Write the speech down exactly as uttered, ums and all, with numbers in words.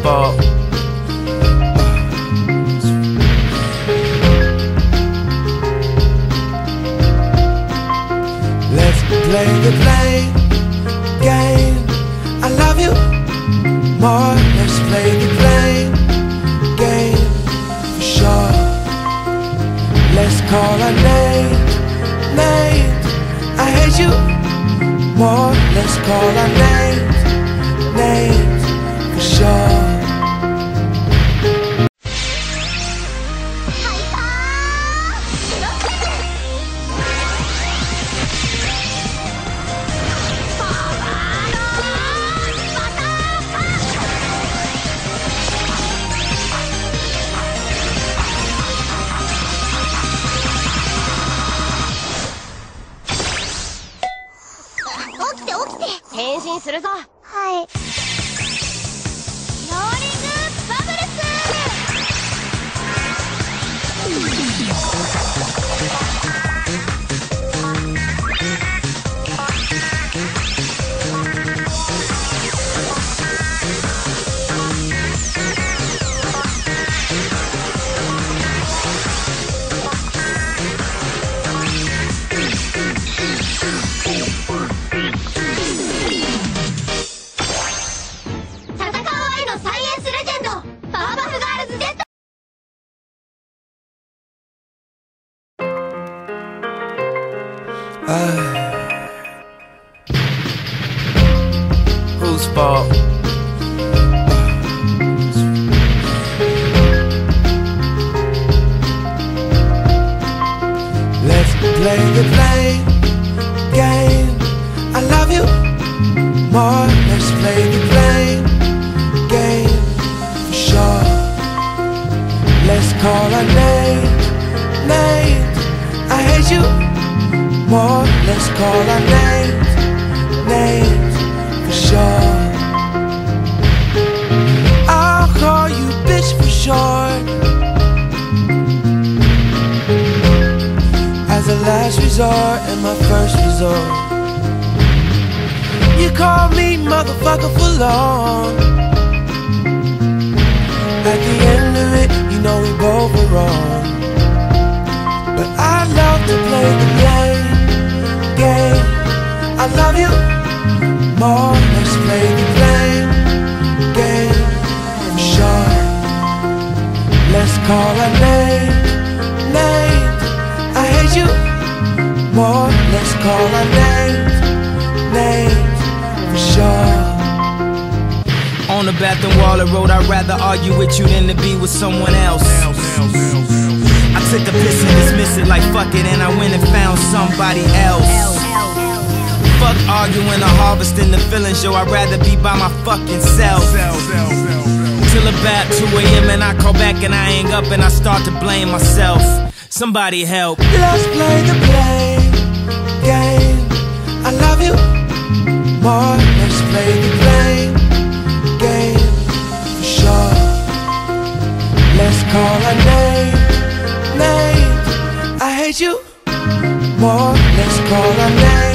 fault? Let's play the blame game. I love you more. Let's play the blame game for sure. Let's call our names, names. I hate you more. Let's call our names, names for sure. 変身するぞ。はい。ローリングバブルス。 Whose fault? Let's play the blame game. I love you more. Let's play the blame game for sure. Let's call our names, names. I hate you more. Let's call our names, names for sure. I'll call you bitch for short, as a last resort and my first resort. You call me motherfucker for long. At the end of it, you know we both were wrong. But I love to play the blame game. I love you more. Let's play the blame game for sure. Let's call our names, names. I hate you more. Let's call our names, names for sure. On the bathroom wall I wrote, I'd rather argue with you than to be with someone else. I took a piss and dismissed it like fuck it, and I went and found somebody else. Fuck arguing or harvesting the feelings, yo, I'd rather be by my fucking self. Till about two A M and I call back and I hang up and I start to blame myself. Somebody help. Let's play the blame game. I love you more. Let's play the blame game for sure. Let's call our names, names. I hate you more. Let's call our names.